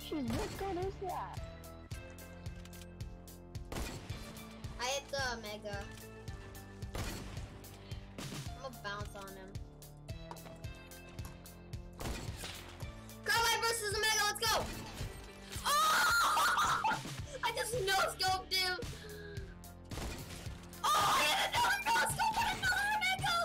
She's what gun is that? I hit the Mega. I'm gonna bounce on him. Carlite versus Omega, let's go! Oh! I just no-scoped him! Oh, I hit another no-scope and another Omega!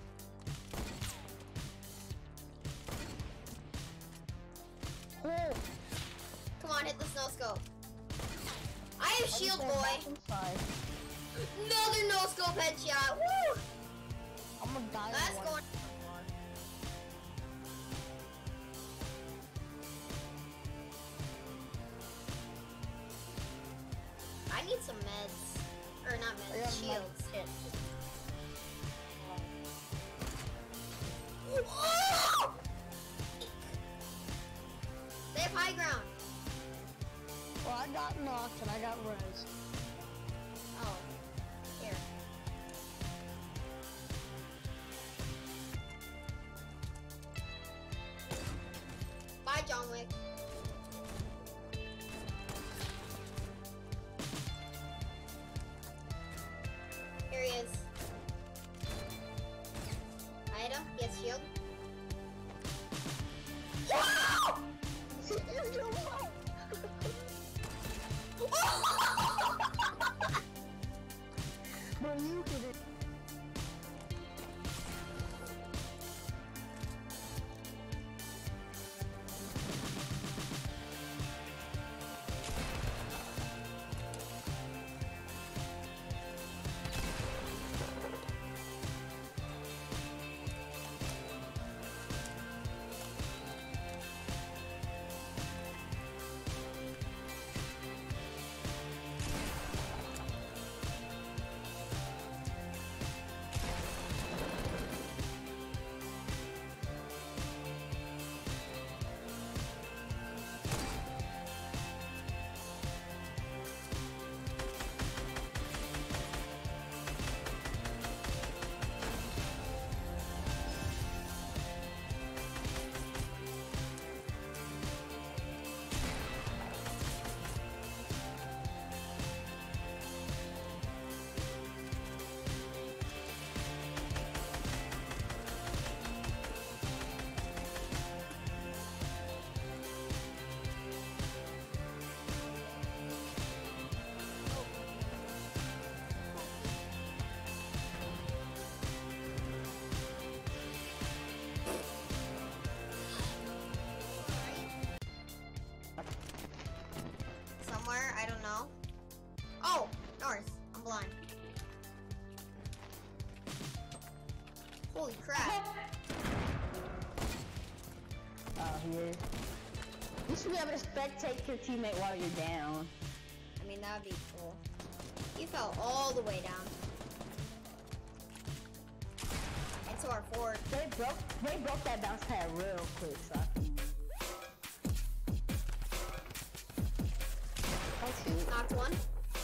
Oh. Come on, hit the no-scope. I have shield, boy. Another no-scope headshot, woo! I'm gonna die. That's going. I need some meds. Or not meds, shields. Oh! They have high ground. Well, I got knocked and I got res. Oh. Here. Bye, John Wick. Here he is. I hit him. He has shield. Wow! Bro, you did it. Somewhere, I don't know. Oh, north. I'm blind. Holy crap. Oh, he is. You should be able to spectate your teammate while you're down. I mean, that would be cool. He fell all the way down. Into our fort. They broke that bounce pad real quick, so I can... Knocked one.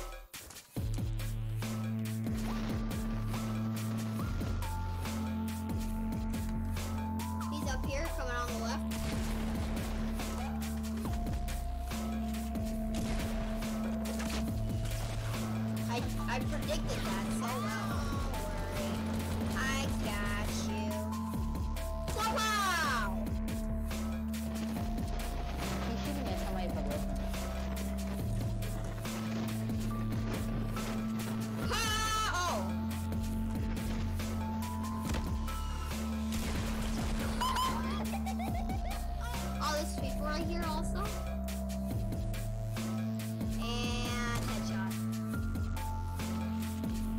He's up here, coming on the left. I predicted that so well. Don't worry. I got you. Wow! He's shooting at somebody below. Right here also. And headshot.